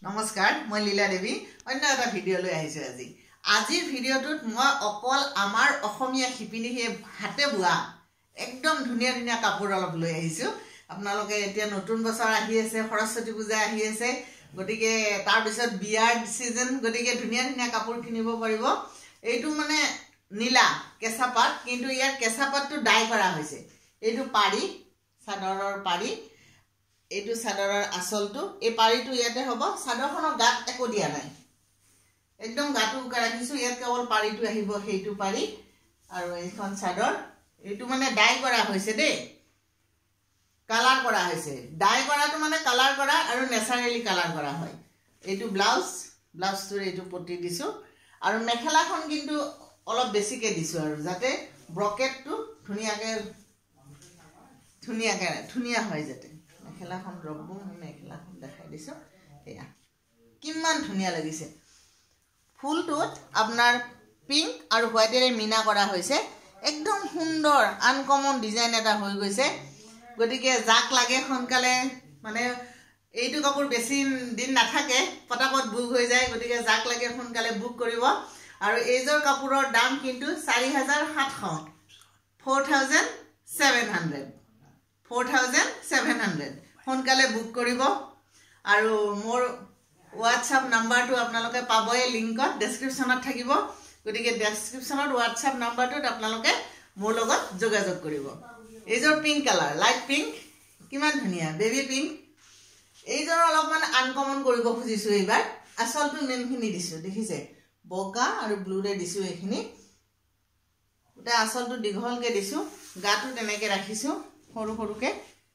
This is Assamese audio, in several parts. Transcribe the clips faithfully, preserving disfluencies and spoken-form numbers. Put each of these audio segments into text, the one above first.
নমস্কাৰ মই লীলা দেৱী অন্য এটা ভিডিঅ' লৈ আহিছো আজি আজিৰ ভিডিঅ'টোত মই অকল আমাৰ অসমীয়া শিপিনীয়ে হাতে বোৱা একদম ধুনীয়া ধুনীয়া কাপোৰ অলপ লৈ আহিছো আপোনালোকে এতিয়া নতুন বছৰ আহি আছে সৰস্বতী পূজা আহি আছে গতিকে তাৰ পিছত বিয়াৰ সিজন গতিকে ধুনীয়া ধুনীয়া কাপোৰ কিনিব পাৰিব এইটো মানে নীলা কেঁচা পাট কিন্তু ইয়াৰ কেঁচা পাটটো ডাই কৰা হৈছে এইটো পাৰি সাদৰৰ পাৰি এইটো সাদৰৰ আসলটো এই পাৰিটো ইয়াতে হ'ব সাদৰখনৰ গাত একো দিয়া নাই একদম গাটো উকা ৰাখিছো ইয়াত কেৱল পাৰিটো আহিব হেইটো পাৰি আৰু এইখন সাদৰ এইটো মানে ডাই কৰা হৈছে দেই কালাৰ কৰা হৈছে ডাই কৰাটো মানে কালাৰ কৰা আৰু নেচাৰেলি কালাৰ কৰা হয় এইটো ব্লাউজ ব্লাউজটোৰ এইটো পটি দিছো আৰু মেখেলাখন কিন্তু অলপ বেছিকে দিছো আৰু যাতে ব্ৰকেটটো ধুনিয়াকে ধুনিয়াকে ধুনিয়া হয় যাতে মেখেলাখন ৰবো মেখেলাখন দেখাই দিছো এয়া কিমান ধুনিয়া লাগিছে ফুলটোত আপোনাৰ পিংক আৰু হোৱাইটেৰে মিনা কৰা হৈছে একদম সুন্দৰ আনকমন ডিজাইন এটা হৈ গৈছে গতিকে জাক লাগে সোনকালে মানে এইটো কাপোৰ বেছি দিন নাথাকে পটাপট বুক হৈ যায় গতিকে জাক লাগে সোনকালে বুক কৰিব আৰু এইজৰ কাপোৰৰ দাম কিন্তু চাৰি হাজাৰ সাতশ four thousand seven hundred four thousand seven hundred সোনকালে বুক কৰিব আৰু মোৰ WhatsApp নাম্বাৰটো আপোনালোকে পাবই লিংকত ডেসক্ৰিপচনত থাকিব গতিকে ডেসক্ৰিপচনত WhatsApp নাম্বাৰটোত আপোনালোকে মোৰ লগত যোগাযোগ কৰিব এইজৰ পিংক কালাৰ লাইট পিংক কিমান ধুনিয়া বেবি পিংক এইজৰ অলপমান আনকমন কৰিব খুজিছো এইবাৰ আসলটো মেনখিনি দিছো দেখিছে বগা আৰু ব্লু ৰে দিছো এইখিনি এটা আসলটো দীঘলকে দিছো গাটো তেনেকে ৰাখিছো সৰু সৰুকে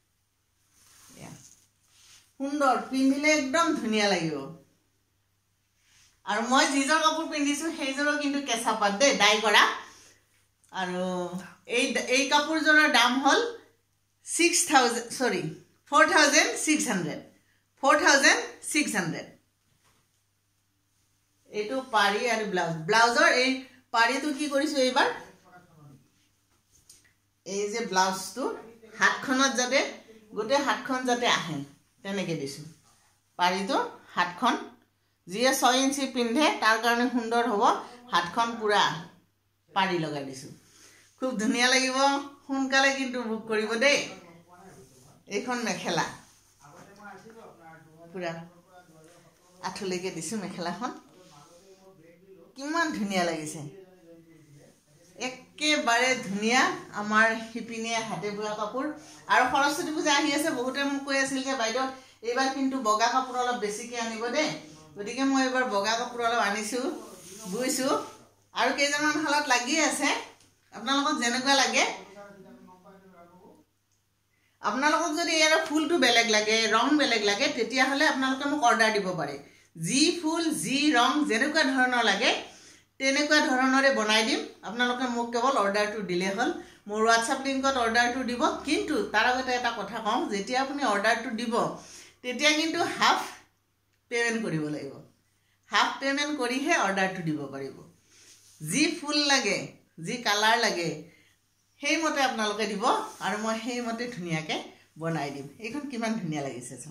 সুন্দৰ পিন্ধিলে একদম ধুনিয়া লাগিব আৰু মই যিজৰ কাপোৰ পিন্ধিছো সেইজৰো কিন্তু কেঁচা পাট দে ডাই কৰা আৰু এই এই কাপোৰজনৰ দাম হল six thousand সৰি four thousand six hundred four thousand six hundred এইটো পাৰি আৰু ব্লাউজ ব্লাউজৰ এই পাৰিটো কি কৰিছো এইবাৰ এই যে ব্লাউজটো হাতখনত যাতে গোটে হাতখন যাতে আহে তেনেকে দিছো পাৰিটো হাতখন যিয়ে six ইঞ্চি পিন্ধে তাৰ কাৰণে সুন্দৰ হ'ব হাতখন পুৰা পাৰি লগাই দিছো খুব ধুনিয়া লাগিব সোনকালে কিন্তু বুক কৰিব দেই এইখন মেখেলা পুৰা আঠলৈকে দিছো মেখেলাখন কিমান ধুনিয়া লাগিছে একেবাৰে ধুনিয়া আমাৰ হিপিনিয়ে হাতে বোৱা কাপোৰ আৰু সৰস্বতী পূজা আহি আছে বহুতে মোক কৈ আছিল যে বাইদেউ এইবাৰ কিন্তু বগা কাপোৰ অলপ বেছিকে আনিব দে গতিকে মই এবাৰ বগা কাপোৰ অলপ আনিছো বুইছো আৰু কেইজনমান হালত লাগি আছে আপোনালোকক যেনেকুৱা লাগে আপোনালোকক যদি ইয়াৰ ফুলটো বেলেগ লাগে ৰং বেলেগ লাগে তেতিয়া হলে আপোনালোকে মোক অৰ্ডাৰ দিব পাৰে যি ফুল যি ৰং যেনেকুৱা ধৰণৰ লাগে তেনেকুৱা ধৰণৰে বনাই দিম আপোনালোকে মোক কেৱল অৰ্ডাৰটো দিলে হল মোৰ WhatsApp লিংকত অৰ্ডাৰটো দিব কিন্তু তাৰ আগতে এটা কথা কম যেতিয়া আপুনি অৰ্ডাৰটো দিব তেতিয়া কিন্তু হাফ পেমেন্ট কৰিব লাগিব হাফ পেমেন্ট কৰিহে অৰ্ডাৰটো দিব পাৰিব যি ফুল লাগে যি কালাৰ লাগে সেই মতে আপোনালোকে দিব আৰু মই সেই মতে ধুনিয়াকে বনাই দিম এইখন কিমান ধুনিয়া লাগিছে চাওক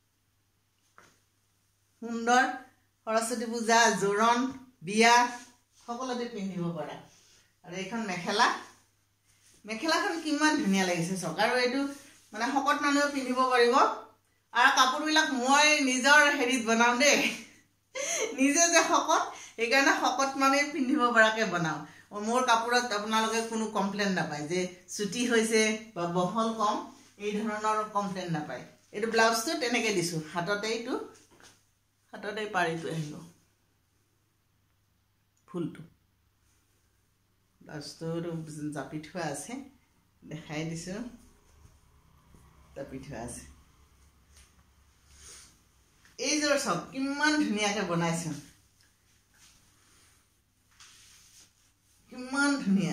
সুন্দৰ সৰস্বতী পূজা জোৰণ বিয়া সকলোতে পিন্ধিব পৰা আৰু এইখন মেখেলা মেখেলাখন কিমান ধুনিয়া লাগিছে চাওক আৰু এইটো মানে শকত মানুহে পিন্ধিব পাৰিব আৰু কাপোৰবিলাক মই নিজৰ হেৰিত বনাও দেই নিজে যে শকত এইকাৰণে শকত মানুহে পিন্ধিব পৰাকে বনাও মোৰ কাপোৰত আপোনালোকে কোনো কমপ্লেইন নাপায় যে ছুটি হৈছে বা বহল কম এই ধৰণৰ কমপ্লেইন নাপায় এইটো ব্লাউজটো তেনেকে দিছো হাততে এইটো হাততে পাৰিটো আহিব ফুলটো ব্লাউজটো জাপি থোৱা আছে দেখাই দিছো জাপি থোৱা আছে এইজৰ সব কিমান ধুনিয়াকে বনাইছো কিমান ধুনিয়া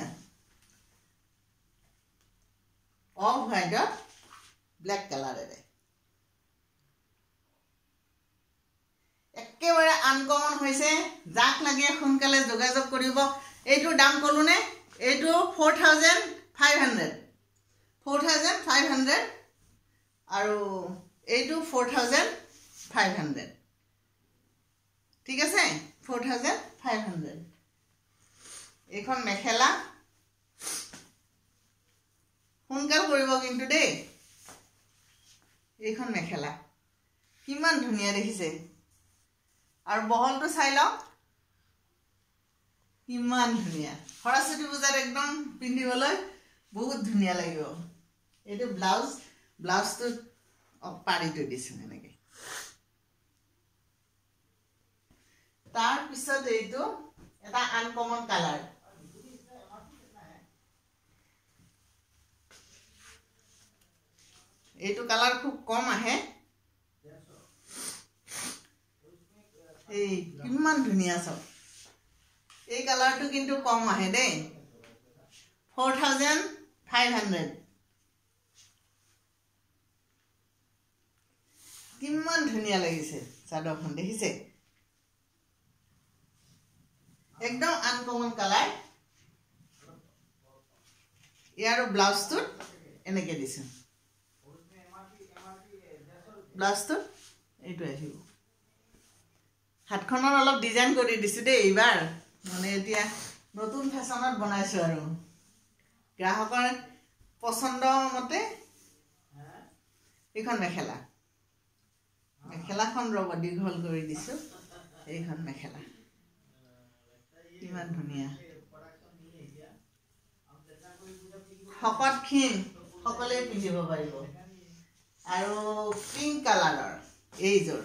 অফ হোৱাইটত ব্লেক কালাৰেৰে একেবাৰে আনকমন হৈছে জাক লাগে সোনকালে যোগাযোগ কৰিব এইটো দাম কলুনে এইটো four thousand five hundred four thousand five hundred আৰু এইটো four thousand five hundred ঠিক আছে four thousand five hundred এইখন মেখেলা সোনকাল কৰিব কিন্তু দেই এইখন মেখেলা কিমান ধুনীয়া দেখিছে আৰু বহলটো চাই লওক কিমান ধুনীয়া সৰস্বতী পূজাত একদম পিন্ধিবলৈ বহুত ধুনীয়া লাগিব এইটো ব্লাউজ ব্লাউজটো পাৰি থৈ দিছো এনেকৈ তাৰ পিছত এইটো এটা আনকমন কালাৰ এইটো কালাৰ খুব কম আহে এই কিমান ধুনীয়া সব এই কালাৰটো কিন্তু কম আহে দেই four thousand five hundred কিমান ধুনীয়া লাগিছে চাদৰখন দেখিছে একদম আনকমন কালাৰ ইয়াৰ ব্লাউজটো এনেকে দিছে ব্লাউজটো এইটো আহিব হাতখনৰ অলপ ডিজাইন কৰি দিছো দেই এইবাৰ মানে এতিয়া নতুন ফেশ্বনত বনাইছো আৰু গ্ৰাহকৰ পছন্দ মতে এইখন মেখেলা মেখেলাখন ৰব দীঘল কৰি দিছো এইখন মেখেলা কিমান ধুনীয়া শকত ক্ষীণ সকলোৱে পিন্ধিব পাৰিব আৰু পিংক কালাৰৰ এইযোৰ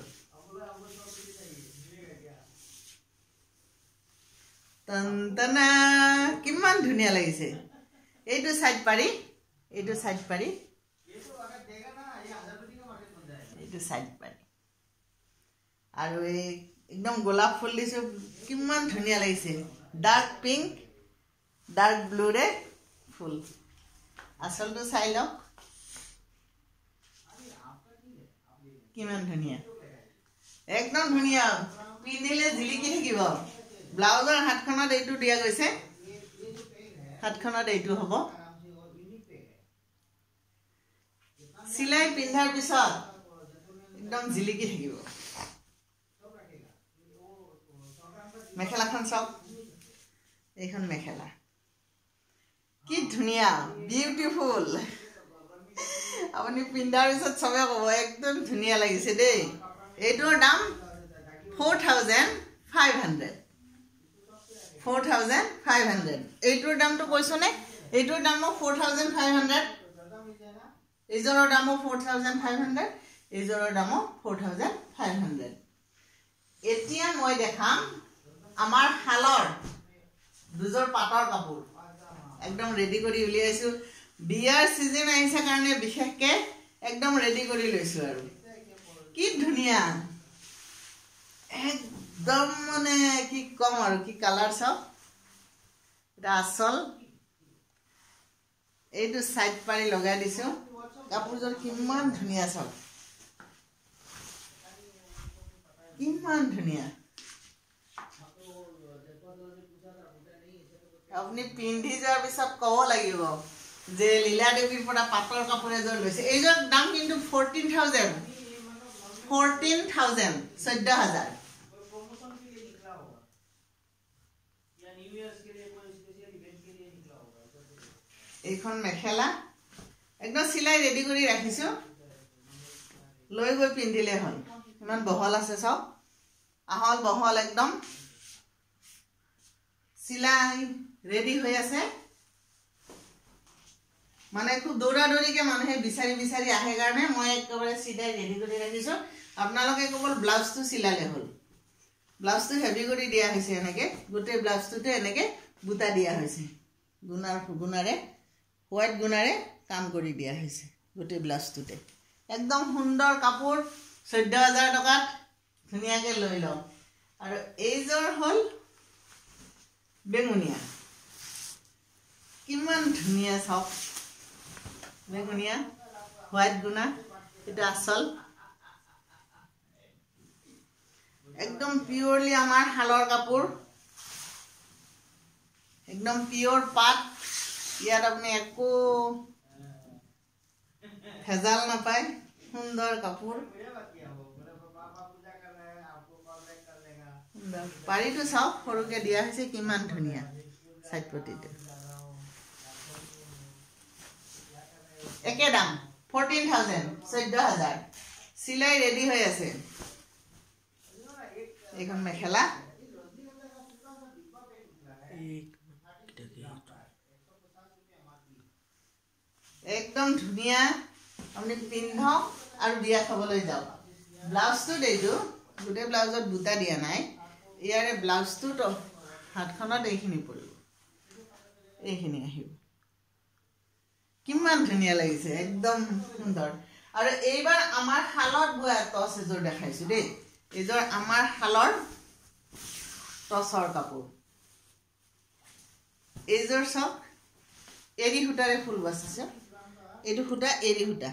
তন্তনা কিমান ধুনীয়া লাগিছে এইটো সাইড পাৰি এইটো সাইড পাৰি এইটো সাইড পাৰি আৰু এই একদম গোলাপ ফুল দিছো কিমান ধুনীয়া লাগিছে ডার্ক পিংক ডার্ক ব্লু ৰে ফুল আসলটো চাই লওক কিমান ধুনীয়া একদম ধুনীয়া পিন্ধিলে জিলিকি থাকিব ব্লাউজৰ হাতখনত এইটো দিয়া গৈছে হাতখনত এইটো হ'ব সিলাই পিন্ধাৰ পিছত একদম জিলিকি থাকিব মেখেলাখন সব এইখন মেখেলা কি ধুনীয়া বিউটিফুল আপুনি পিন্ধাৰ পিছত সবে ক'ব একদম ধুনীয়া লাগিছে দেই এইটোৰ দাম four thousand five hundred four thousand five hundred এইটোৰ দামটো কৈছো নে এইটোৰ দাম four thousand five hundred এইজোৰৰ দাম four thousand five hundred এইজোৰৰ দাম four thousand five hundred এতিয়া মই দেখাম আমাৰ হালৰ দুজোৰ পাটৰ কাপোৰ একদম ৰেডি কৰি উলিয়াইছো বিয়াৰ সিজন আহিছে কাৰণে বিশেষকে একদম ৰেডি কৰি লৈছো আৰু কি ধুনীয়া একদম মানে কি কম আৰু কি কালাৰ সব এটা আসল এইটো সাইড পাৰি লগাই দিছো কাপোৰজোৰ কিমান ধুনীয়া সব কিমান ধুনীয়া আপুনি পিন্ধি যোৱাৰ পিছত ক'ব লাগিব যে লীলা দেৱীৰ পৰা পাটৰ কাপোৰ এযোৰ লৈছে এইযোৰ দাম কিন্তু fourteen thousand fourteen thousand চৈধ্য হাজাৰ এইখন মেখেলা একদম সিলাই ৰেডি কৰি ৰাখিছো লৈ গৈ পিন্ধিলে হ'ল ইমান বহল আছে সব আহল বহল একদম সিলাই ৰেডি হৈ আছে মানে খুব দৌৰা দৌৰিকে মানুহে বিচাৰি বিচাৰি আহে কাৰণে মই একেবাৰে সিলাই ৰেডি কৰি ৰাখিছো আপোনালোকে কেৱল ব্লাউজটো সিলালে হ'ল ব্লাউজটো হেভি কৰি দিয়া হৈছে এনেকে গোটে ব্লাউজটোতে এনেকে বুটা দিয়া হৈছে গুনাৰ গুনাৰে হোৱাইট গুনাৰে কাম কৰি দিয়া হৈছে গোটে ব্লাউজটোতে একদম সুন্দৰ কাপোৰ চৈধ্য হাজাৰ টকাত ধুনীয়াকে লৈ লও আৰু এইজোৰ হ'ল বেগুনিয়া কিমান ধুনীয়া সব বেগুনিয়া হোৱাইট গুনা এটা আসল একদম পিওরলি আমার হালৰ কাপোৰ একদম পিওর পাট ইয়াত আপনি একো ভেজাল নাপায় সুন্দৰ কাপোৰ পাৰিটো চাওক সৰুকে দিয়া হৈছে কিমান ধুনীয়া সাইড পটিটো একে দাম fourteen thousand চৈধ্য হাজাৰ সিলাই ৰেডি হৈ আছে এখন মেখেলা একদম ধুনীয়া আপনি পিন্ধক আৰু বিয়া খাবলৈ যাওক ব্লাউজটো দেইটো গুটে ব্লাউজত বুটা দিয়া নাই ইয়াৰে ব্লাউজটো তো হাতখনত এইখিনি পৰিব এইখিনি আহিব কিমান ধুনীয়া লাগিছে একদম সুন্দৰ আৰু এইবাৰ আমাৰ হালত বোৱা টছ এজোৰ দেখাইছো দেই এজোৰ আমাৰ হালৰ টছৰ কাপোৰ এজোৰ সব এৰি হুটাৰে ফুল বাছিছে এটো হুটা এৰি হুটা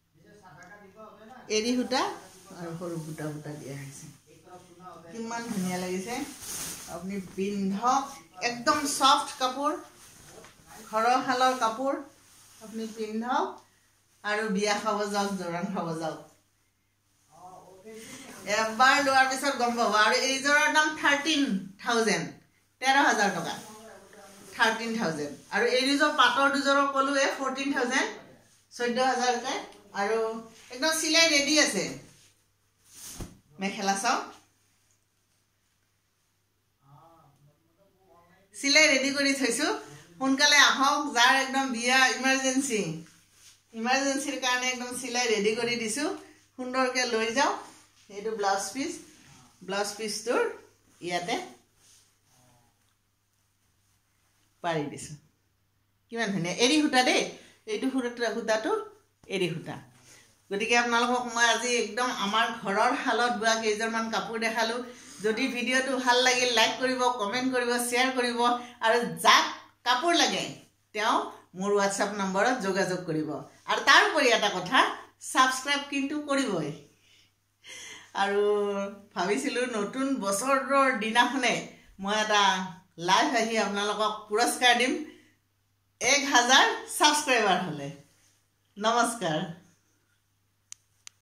এৰি হুটা আৰু সৰু বুটা বুটা দিয়া হৈছে কিমান ধুনীয়া লাগিছে আপনি পিন্ধক একদম সফট কাপোৰ ঘৰৰ হালৰ কাপোৰ আপনি পিন্ধক আৰু বিয়া খাব যাওক জোৰান খাব যাওক এবাৰ লোৱাৰ পিছত গম পাব আৰু এই জোৰাৰ দাম thirteen thousand তেৰ হাজাৰ টকা thirteen thousand আৰু এই দুজোৰ পাটৰ দুজোৰ কলুৱে fourteen thousand চৈধ্য হাজাৰ কে আৰু একদম সিলাই ৰেডি আছে মেখেলা চাও সিলাই ৰেডি কৰি থৈছো সোনকালে আহক যাৰ একদম বিয়া ইমার্জেন্সি ইমার্জেন্সিৰ কাৰণে একদম সিলাই ৰেডি কৰি দিছো সুন্দৰকে লৈ যাও এইটো ব্লাউজ পিস ব্লাউজ পিসটোৰ ইয়াতে পাৰি দিছো কিমান ধুনীয়া এৰি হুটা দেই এইটো হুটা হুটাটো এৰি হুটা গতিকে আপোনালোকক মই আজি একদম আমাৰ ঘৰৰ হালত বোৱা কেইজনমান কাপোৰ দেখালো যদি ভিডিওটো ভাল লাগিল লাইক কৰিব কমেন্ট কৰিব শেয়াৰ কৰিব আৰু যাক কাপোৰ লাগে তেওঁ মোৰ WhatsApp নম্বৰত যোগাযোগ কৰিব আৰু তাৰ উপৰি এটা কথা সাবস্ক্ৰাইব কিন্তু কৰিবই আৰু ভাবিছিলো নতুন বছৰৰ দিনাখনে মই এটা লাইভ আহি আপোনালোকক পুৰস্কাৰ দিম এক হাজাৰ সাবস্ক্ৰাইবাৰ হলে নমস্কাৰ।